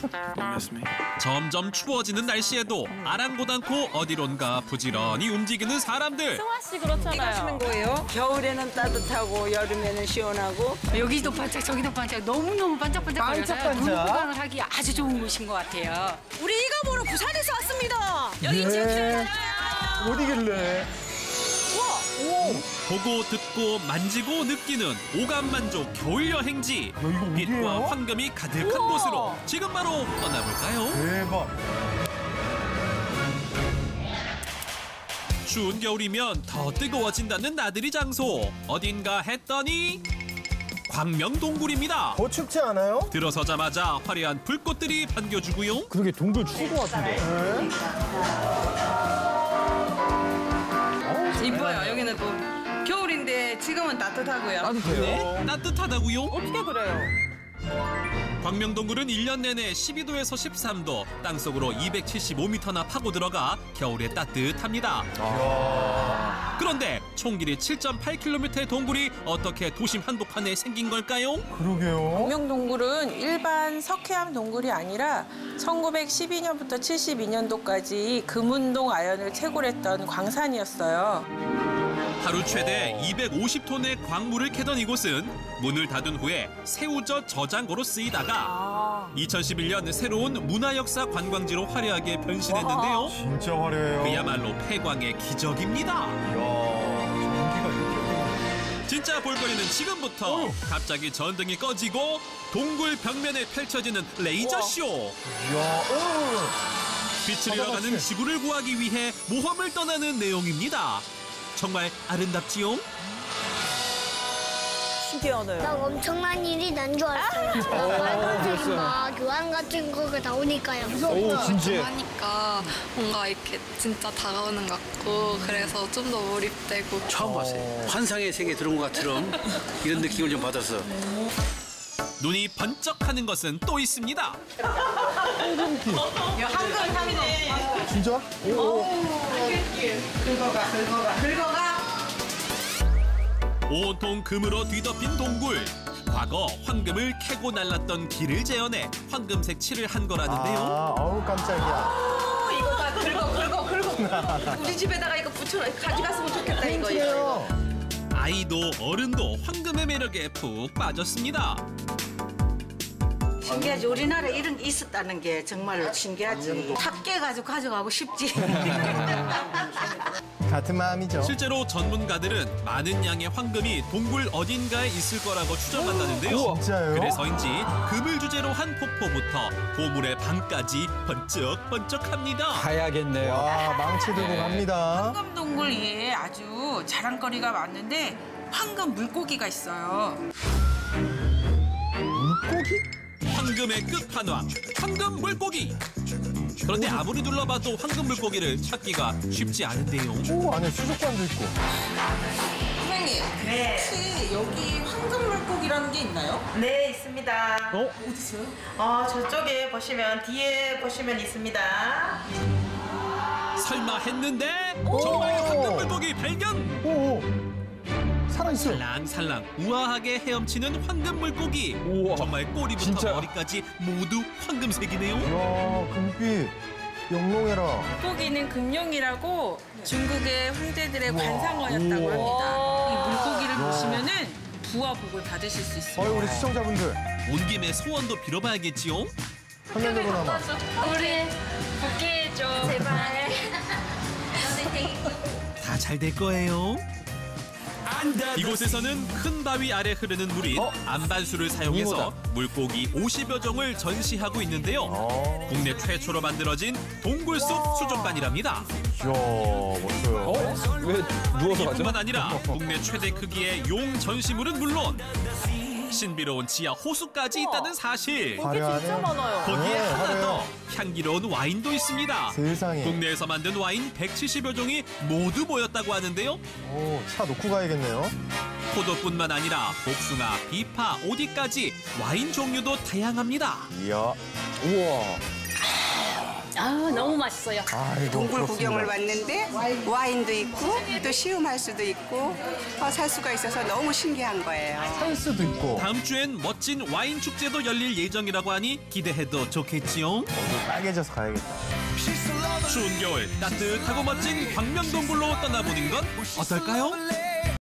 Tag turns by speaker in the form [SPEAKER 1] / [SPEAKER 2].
[SPEAKER 1] 점점 추워지는 날씨에도 아랑곳않고 어디론가 부지런히 움직이는 사람들.
[SPEAKER 2] 승화 씨 그렇잖아요.
[SPEAKER 3] 하시는 거예요? 겨울에는 따뜻하고 여름에는 시원하고.
[SPEAKER 4] 여기도 반짝 저기도 반짝 너무너무 반짝반짝거려서 놀구경을 하기 아주 좋은 곳인 것 같아요.
[SPEAKER 3] 우리 이거 보러 부산에서 왔습니다.
[SPEAKER 2] 여기 지금
[SPEAKER 5] 어디길래?
[SPEAKER 1] 보고 듣고 만지고 느끼는 오감 만족 겨울 여행지. 빛과 황금이 가득한 곳으로 지금 바로 떠나볼까요?
[SPEAKER 5] 대박.
[SPEAKER 1] 추운 겨울이면 더 뜨거워진다는 나들이 장소. 어딘가 했더니 광명동굴입니다.
[SPEAKER 5] 더 춥지 않아요?
[SPEAKER 1] 들어서자마자 화려한 불꽃들이 반겨주고요.
[SPEAKER 5] 그러게 동굴 추울 것 같은데.
[SPEAKER 3] 이뻐요. 여기는 또 겨울인데 지금은 따뜻하고요.
[SPEAKER 1] 네? 따뜻하다고요?
[SPEAKER 2] 어떻게 그래요?
[SPEAKER 1] 광명동굴은 1년 내내 12도에서 13도, 땅속으로 275m나 파고 들어가 겨울에 따뜻합니다. 그런데 총 길이 7.8km의 동굴이 어떻게 도심 한복판에 생긴 걸까요?
[SPEAKER 5] 그러게요.
[SPEAKER 6] 광명동굴은 일반 석회암 동굴이 아니라 1912년부터 72년도까지 금운동 아연을 채굴했던 광산이었어요.
[SPEAKER 1] 하루 최대 250톤의 광물을 캐던 이곳은 문을 닫은 후에 새우젓 저장고로 쓰이다가 2011년 새로운 문화역사 관광지로 화려하게 변신했는데요.
[SPEAKER 5] 진짜 화려해요.
[SPEAKER 1] 그야말로 폐광의 기적입니다.
[SPEAKER 5] 전기가 이렇게.
[SPEAKER 1] 진짜 볼거리는 지금부터. 갑자기 전등이 꺼지고 동굴 벽면에 펼쳐지는 레이저쇼. 빛을 잃어가는 지구를 구하기 위해 모험을 떠나는 내용입니다. 정말 아름답지요?
[SPEAKER 2] 신기하네요.
[SPEAKER 7] 나 엄청난 일이 난 줄 알았어요. 빨간색 막 교환 같은 거가 나오니까요.
[SPEAKER 5] 오, 진지해.
[SPEAKER 8] 하니까 뭔가 이렇게 진짜 다가오는 것 같고 그래서 좀 더 몰입되고
[SPEAKER 9] 처음 봤어요. 환상의 세계에 들어온 것 같은 이런 느낌을 좀 받았어.
[SPEAKER 1] 눈이 번쩍하는 것은 또 있습니다.
[SPEAKER 3] 한글 향이네.
[SPEAKER 5] 진짜?
[SPEAKER 3] 긁어가.
[SPEAKER 1] 온통 금으로 뒤덮인 동굴. 과거 황금을 캐고 날랐던 길을 재현해 황금색 칠을 한 거라는데요.
[SPEAKER 5] 아우 깜짝이야.
[SPEAKER 3] 이거 다 긁어. 우리 집에다가 이거 붙여 가져갔으면 좋겠다 이거.
[SPEAKER 1] 아이도 어른도 황금의 매력에 푹 빠졌습니다.
[SPEAKER 3] 신기하지. 우리나라에 이런 게 있었다는 게 정말로 신기하지. 탁 깨가지고 가져가고 싶지.
[SPEAKER 5] 같은 마음이죠.
[SPEAKER 1] 실제로 전문가들은 많은 양의 황금이 동굴 어딘가에 있을 거라고 추정한다는데요.
[SPEAKER 5] 진짜요?
[SPEAKER 1] 그래서인지 금을 주제로 한 폭포부터 보물의 방까지 번쩍번쩍합니다.
[SPEAKER 10] 가야겠네요.
[SPEAKER 5] 와, 망치 들고 갑니다.
[SPEAKER 6] 황금동굴에 아주 자랑거리가 많은데 황금 물고기가 있어요.
[SPEAKER 5] 물고기?
[SPEAKER 1] 황금의 끝판왕, 황금 물고기. 그런데 아무리 둘러봐도 황금 물고기를 찾기가 쉽지 않은데요.
[SPEAKER 5] 오, 안에 수족관도 있고.
[SPEAKER 6] 선생님, 혹시 여기 황금 물고기라는 게 있나요?
[SPEAKER 3] 네, 있습니다.
[SPEAKER 6] 어디서요?
[SPEAKER 3] 저쪽에 보시면 뒤에 보시면 있습니다.
[SPEAKER 1] 설마 했는데 정말 황금 물고기 발견!
[SPEAKER 5] 오, 살아있어.
[SPEAKER 1] 살랑살랑 우아하게 헤엄치는 황금 물고기.
[SPEAKER 10] 우와,
[SPEAKER 1] 정말 꼬리부터
[SPEAKER 10] 진짜.
[SPEAKER 1] 머리까지 모두 황금색이네요.
[SPEAKER 5] 이야, 금빛. 영롱해라.
[SPEAKER 6] 물고기는 금룡이라고 중국의 황제들의 관상어였다고 합니다. 이 물고기를 보시면은 부와 복을 받으실 수 있습니다.
[SPEAKER 5] 우리 시청자분들.
[SPEAKER 1] 온 김에 소원도 빌어봐야겠지요.
[SPEAKER 5] 화면으로나마.
[SPEAKER 7] 우리 복귀 해줘. 제발.
[SPEAKER 1] 다 잘 될 거예요. 이곳에서는 큰 바위 아래 흐르는 물인 안반수를 사용해서 물고기 50여 종을 전시하고 있는데요. 국내 최초로 만들어진 동굴 속 수족관이랍니다.
[SPEAKER 5] 이야, 멋져요.
[SPEAKER 10] 왜 누워서 가죠?
[SPEAKER 1] 뿐만 아니라 국내 최대 크기의 용 전시물은 물론 신비로운 지하 호수까지 있다는 사실.
[SPEAKER 2] 진짜 많아요.
[SPEAKER 1] 거기에 하나
[SPEAKER 5] 화려해요.
[SPEAKER 1] 더 향기로운 와인도 있습니다.
[SPEAKER 5] 세상에.
[SPEAKER 1] 국내에서 만든 와인 170여 종이 모두 모였다고 하는데요.
[SPEAKER 5] 오, 차 놓고 가야겠네요.
[SPEAKER 1] 포도뿐만 아니라 복숭아, 비파, 오디까지 와인 종류도 다양합니다.
[SPEAKER 5] 이야. 우와.
[SPEAKER 4] 아, 너무 맛있어요.
[SPEAKER 5] 아이고,
[SPEAKER 10] 동굴
[SPEAKER 5] 부럽습니다.
[SPEAKER 10] 구경을 왔는데 와인도 있고 또 시음할 수도 있고 살 수가 있어서 너무 신기한 거예요.
[SPEAKER 5] 할 수도 있고.
[SPEAKER 1] 다음 주엔 멋진 와인 축제도 열릴 예정이라고 하니 기대해도 좋겠지요.
[SPEAKER 5] 빨개져서 가야겠다.
[SPEAKER 1] 추운 겨울 따뜻하고 멋진 광명동굴로 떠나보는 건 어떨까요?